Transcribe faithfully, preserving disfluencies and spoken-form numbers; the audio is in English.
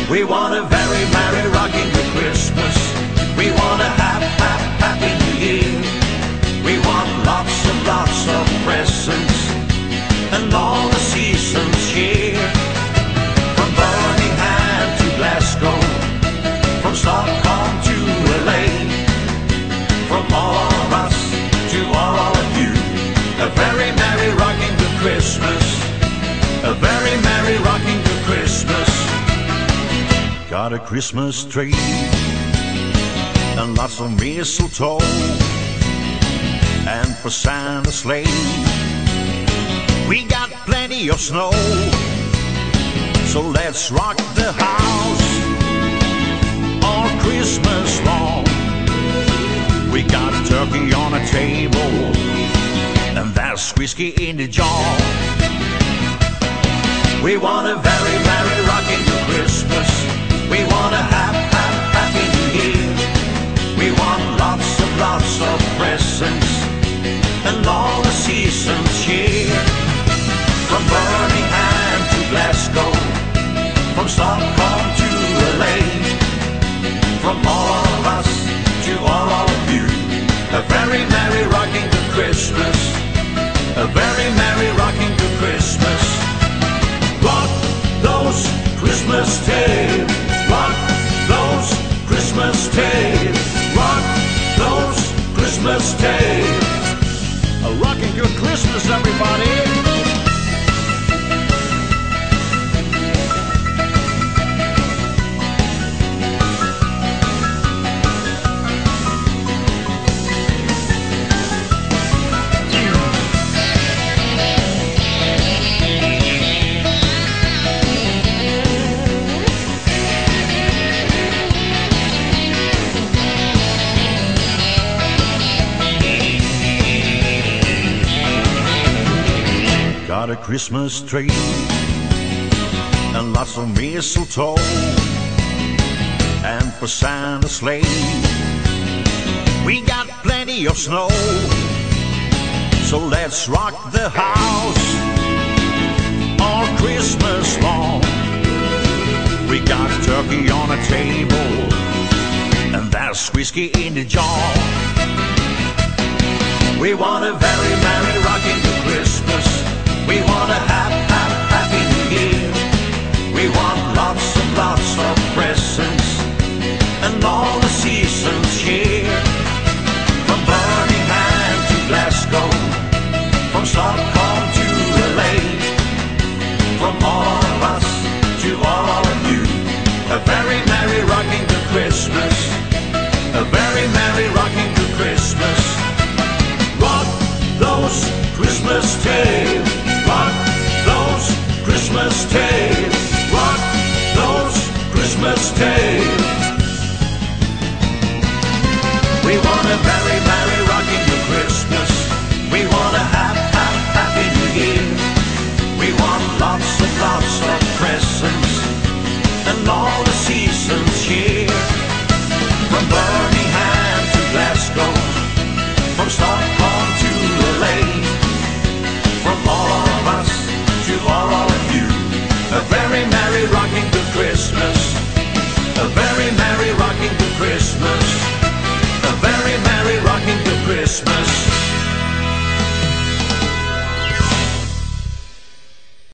We want a very merry, rocking good Christmas. We want a happy, happy, happy New Year. We want lots and lots of presents and all the seasons cheer. From Birmingham to Glasgow, from Stockholm to L A, from all of us to all of you, a very merry, rocking good Christmas. A very merry, rocking good Christmas. Got a Christmas tree and lots of mistletoe, and for Santa's sleigh we got plenty of snow. So let's rock the house all Christmas long. We got a turkey on a table and there's whiskey in the jar. We want a very merry, rocking good Christmas. We want a happy, happy, happy New Year. We want lots and lots of presents and all the seasons cheer. From Birmingham to Glasgow, from Stockholm to L A, from all of us to all of you, a very merry, rocking good Christmas. A very merry, rocking good Christmas. Rock those Christmas tales. Rock those Christmas tales. Rock those Christmas tales. A rocking good Christmas, everybody. Got a Christmas tree and lots of mistletoe, and for Santa's sleigh we got plenty of snow. So let's rock the house all Christmas long. We got a turkey on a table and there's whiskey in the jar. We want a very merry, rocking good Christmas. We want a happy, happy, happy New Year. We want lots and lots of presents and all the seasons cheer. From Birmingham to Glasgow, from Stockholm to L A, from all of us to all of you, a very merry, rocking good Christmas. A very merry, rocking good Christmas. Rock those Christmas tales. Rock those Christmas tales. Rock those Christmas tales. We want a very merry